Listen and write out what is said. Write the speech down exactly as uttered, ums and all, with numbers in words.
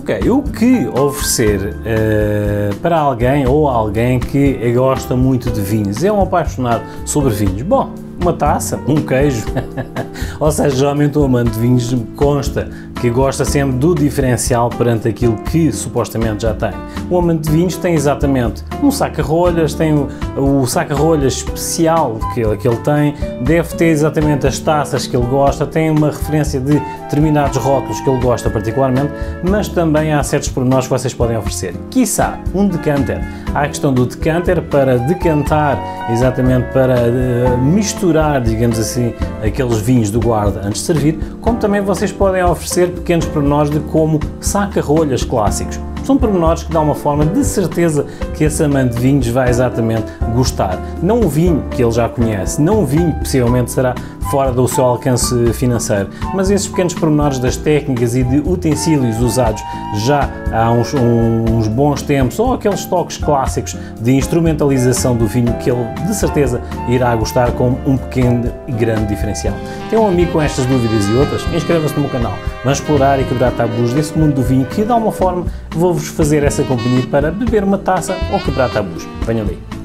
Ok, o que oferecer uh, para alguém ou alguém que gosta muito de vinhos, é um apaixonado sobre vinhos? Bom, uma taça, um queijo, ou seja, geralmente um amante de vinhos consta que gosta sempre do diferencial perante aquilo que supostamente já tem. O amante de vinhos tem exatamente um saca-rolhas, tem o, o saca-rolhas especial que ele, que ele tem, deve ter exatamente as taças que ele gosta, tem uma referência de determinados rótulos que ele gosta particularmente, mas também há certos pormenores que vocês podem oferecer. Quiçá, um decanter. Há a questão do decanter para decantar, exatamente para uh, misturar, digamos assim, aqueles vinhos do guarda antes de servir, como também vocês podem oferecer pequenos pormenores de como saca-rolhas clássicos. São pormenores que dão uma forma de certeza que esse amante de vinhos vai exatamente gostar. Não o vinho que ele já conhece, não o vinho que possivelmente será fora do seu alcance financeiro, mas esses pequenos pormenores das técnicas e de utensílios usados já há uns, uns bons tempos, ou aqueles toques clássicos de instrumentalização do vinho que ele de certeza irá gostar com um pequeno e grande diferencial. Tem um amigo com estas dúvidas e outras? Inscreva-se no meu canal. Vamos explorar e quebrar tabus desse mundo do vinho que, de alguma forma, vou-vos fazer essa companhia para beber uma taça ou quebrar tabus. Venham ali.